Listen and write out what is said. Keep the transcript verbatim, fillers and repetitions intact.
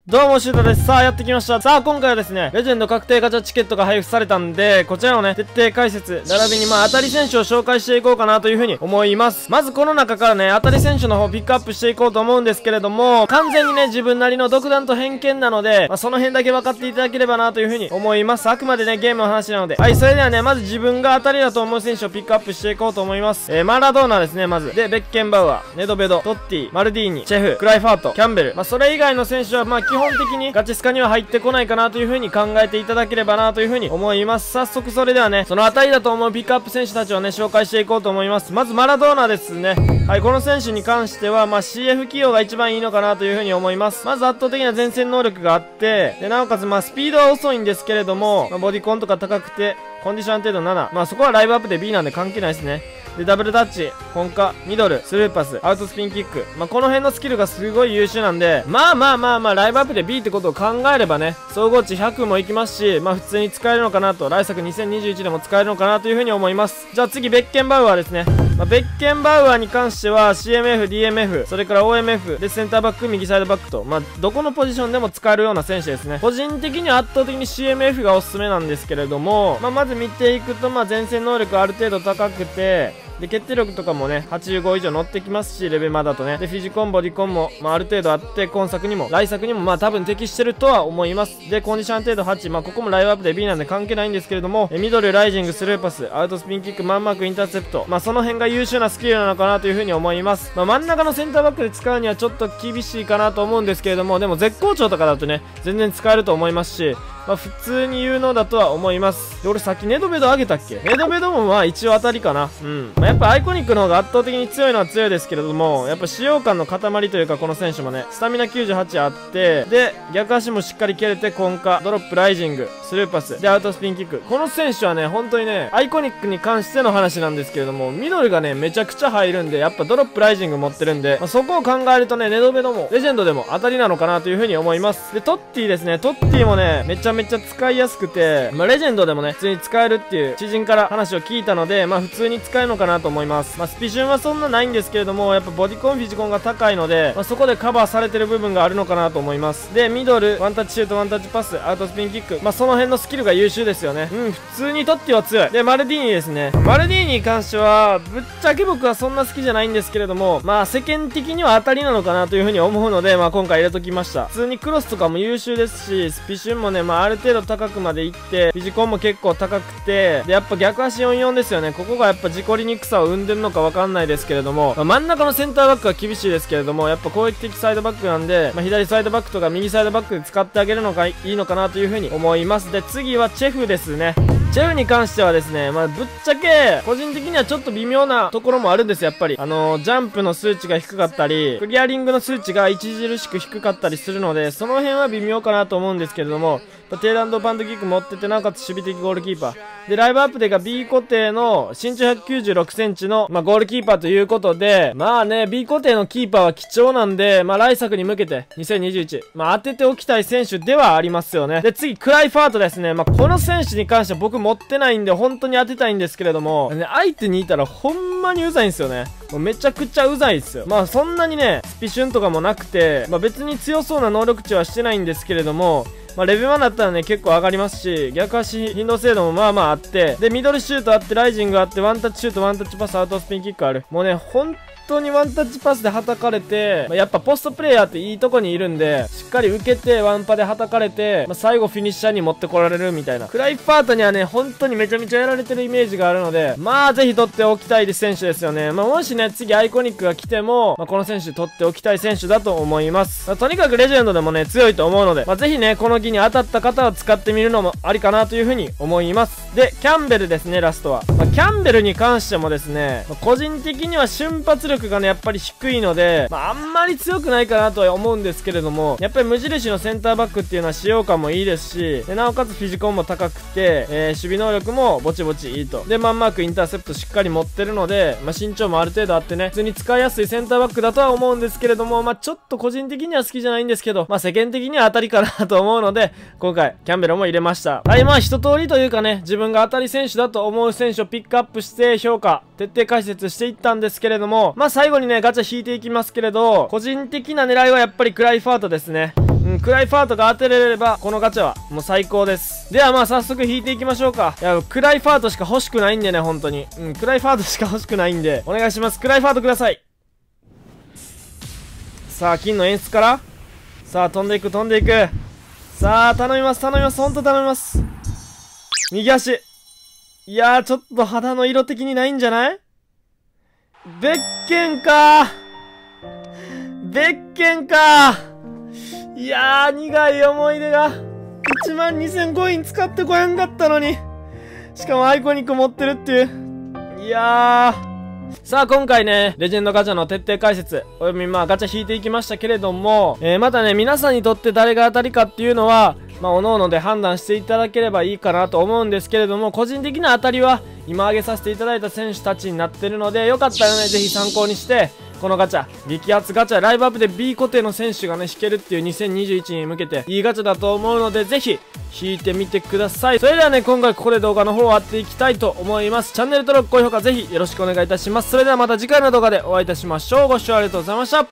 どうも、シュートです。さあ、やってきました。さあ、今回はですね、レジェンド確定ガチャチケットが配布されたんで、こちらのね、徹底解説、並びにまあ、当たり選手を紹介していこうかなというふうに思います。まず、この中からね、当たり選手の方ピックアップしていこうと思うんですけれども、完全にね、自分なりの独断と偏見なので、まあ、その辺だけ分かっていただければなというふうに思います。あくまでね、ゲームの話なので。はい、それではね、まず自分が当たりだと思う選手をピックアップしていこうと思います。えー、マラドーナですね、まず。で、ベッケンバウアー、ネドベド、トッティ、マルディーニ、チェフ、クライファート、キャンベル。まあ、それ以外の選手は、まあ、基本的にガチスカには入ってこないかなという風に考えていただければなという風に思います。早速それではね、その当たりだと思うピックアップ選手たちをね、紹介していこうと思います。まずマラドーナですね。はい、この選手に関しては、まあ シーエフ 起用が一番いいのかなという風に思います。まず圧倒的な前線能力があって、で、なおかつまあスピードは遅いんですけれども、まあ、ボディコンとか高くて、コンディション安定度なな。まあそこはライブアップで ビー なんで関係ないですね。で、ダブルタッチ、コンカ、ミドル、スルーパス、アウトスピンキック。まあ、この辺のスキルがすごい優秀なんで、まあまあまあまあ、ライブアップで ビー ってことを考えればね、総合値ひゃくもいきますし、まあ普通に使えるのかなと、来作にせんにじゅういちでも使えるのかなというふうに思います。じゃあ次、ベッケンバウアーですね。まあ、ベッケンバウアーに関しては シーエムエフ、ディーエムエフ、それから オーエムエフ でセンターバック、右サイドバックと、まあ、どこのポジションでも使えるような選手ですね。個人的には圧倒的に シーエムエフ がおすすめなんですけれども、まあ、まず見ていくと、まあ、前線能力ある程度高くて、で、決定力とかもね、はちじゅうご以上乗ってきますし、レベマだとね。で、フィジコン、ボディコンも、まあ、ある程度あって、今作にも、来作にも、まあ、多分適してるとは思います。で、コンディション程度はち、まあ、ここもライブアップで ビー なんで関係ないんですけれども、えミドル、ライジング、スルーパス、アウトスピンキック、マンマーク、インターセプト。まあ、その辺が優秀なスキルなのかなというふうに思います。まあ、真ん中のセンターバックで使うにはちょっと厳しいかなと思うんですけれども、でも絶好調とかだとね、全然使えると思いますし、まあ普通に有能だとは思います。で、俺さっきネドベド上げたっけ？ネドベドもまあ一応当たりかな。うん。まあやっぱアイコニックの方が圧倒的に強いのは強いですけれども、やっぱ使用感の塊というかこの選手もね、スタミナきゅうじゅうはちあって、で、逆足もしっかり蹴れて、コンカ、ドロップ、ライジング、スルーパス、で、アウトスピンキック。この選手はね、本当にね、アイコニックに関しての話なんですけれども、ミドルがね、めちゃくちゃ入るんで、やっぱドロップ、ライジング持ってるんで、まあ、そこを考えるとね、ネドベドも、レジェンドでも当たりなのかなというふうに思います。で、トッティですね。トッティもね、めちゃめちゃ使いやすくて、まあ、レジェンドでもね、普通に使えるっていう知人から話を聞いたので、まあ、普通に使えるのかなと思います。まあ、スピシュンはそんなないんですけれども、やっぱボディコン、フィジコンが高いので、まあ、そこでカバーされてる部分があるのかなと思います。で、ミドル、ワンタッチシュート、ワンタッチパス、アウトスピンキック。まあ、その辺のスキルが優秀ですよね。うん、普通にとっては強い。で、マルディーニですね。マルディーニに関しては、ぶっちゃけ僕はそんな好きじゃないんですけれども、まあ、世間的には当たりなのかなというふうに思うので、まあ、今回入れときました。普通にクロスとかも優秀ですし、スピシュンもね、まあ、ある程度高くまで行って、フィジコンも結構高くて、で、やっぱ逆足よんじゅうよんですよね。ここがやっぱ事故りにくさを生んでるのかわかんないですけれども、まあ、真ん中のセンターバックは厳しいですけれども、やっぱ攻撃的サイドバックなんで、まあ、左サイドバックとか右サイドバックで使ってあげるのがいいのかなというふうに思います。で、次はチェフですね。チェフに関してはですね、まあ、ぶっちゃけ、個人的にはちょっと微妙なところもあるんですよ、やっぱり。あのー、ジャンプの数値が低かったり、クリアリングの数値が著しく低かったりするので、その辺は微妙かなと思うんですけれども、テーランドパンドキック持ってて、なおかつ守備的ゴールキーパー。で、ライブアップでが B 固定の身長ひゃくきゅうじゅうろくセンチの、まあ、ゴールキーパーということで、まあね、B 固定のキーパーは貴重なんで、まあ、来作に向けて、にせんにじゅういち、まあ、当てておきたい選手ではありますよね。で、次、クライファートですね。まあ、この選手に関しては僕持ってないんで、本当に当てたいんですけれども、ね、相手にいたらほんまにうざいんですよね。もうめちゃくちゃうざいですよ。まあ、そんなにね、スピシュンとかもなくて、まあ、別に強そうな能力値はしてないんですけれども、まあ、レベルワンだったらね、結構上がりますし、逆足頻度精度もまあまああって、で、ミドルシュートあって、ライジングあって、ワンタッチシュート、ワンタッチパス、アウトスピンキックある。もうね、ほん本当にワンタッチパスで叩かれて、まあ、やっぱポストプレイヤーっていいとこにいるんで、しっかり受けてワンパで叩かれて、まあ、最後フィニッシャーに持ってこられるみたいな。クライファートにはね、本当にめちゃめちゃやられてるイメージがあるので、まあぜひ取っておきたい選手ですよね。まあもしね、次アイコニックが来ても、まあ、この選手取っておきたい選手だと思います。まあ、とにかくレジェンドでもね、強いと思うので、まあ、ぜひね、この技に当たった方は使ってみるのもありかなというふうに思います。で、キャンベルですね、ラストは。まあ、キャンベルに関してもですね、まあ、個人的には瞬発力がね、やっぱり低低いので、まあ、あんまり強くないかなとは思うんですけれども、やっぱり無印のセンターバックっていうのは使用感もいいですし、でなおかつフィジコンも高くて、えー、守備能力もぼちぼちいいと。で、マンマークインターセプトしっかり持ってるので、まあ、身長もある程度あってね、普通に使いやすいセンターバックだとは思うんですけれども、まあ、ちょっと個人的には好きじゃないんですけど、まあ、世間的には当たりかなと思うので、今回、キャンベルも入れました。はい、まあ、一通りというかね、自分が当たり選手だと思う選手をピックアップして評価、徹底解説していったんですけれども、まあ、最後にね、ガチャ引いていきますけれど、個人的な狙いはやっぱりクライファートですね。うん、 、クライファーとか当てれれば、このガチャはもう最高です。ではまあ早速引いていきましょうか。いや、クライファートしか欲しくないんでね、本当に。うん、クライファートしか欲しくないんで、お願いします。クライファートください。さあ、金の演出から。さあ、飛んでいく、飛んでいく。さあ、頼みます、頼みます、ほんと頼みます。右足。いやー、ちょっと肌の色的にないんじゃない？ベッケンかー。ベッケンかー。いやー、苦い思い出が。いちまんにせんコイン使ってこやんかったのに。しかもアイコニック持ってるっていう。いやー。さあ今回ね、レジェンドガチャの徹底解説、およびまあガチャ引いていきましたけれども、えー、またね、皆さんにとって誰が当たりかっていうのは、まあ、おのおので判断していただければいいかなと思うんですけれども、個人的な当たりは、今挙げさせていただいた選手たちになってるので、よかったらね、ぜひ参考にして、このガチャ、激アツガチャ、ライブアップで B 固定の選手がね、引けるっていうにせんにじゅういちに向けて、いいガチャだと思うので、ぜひ、引いてみてください。それではね、今回ここで動画の方を終わっていきたいと思います。チャンネル登録、高評価ぜひよろしくお願いいたします。それではまた次回の動画でお会いいたしましょう。ご視聴ありがとうございました。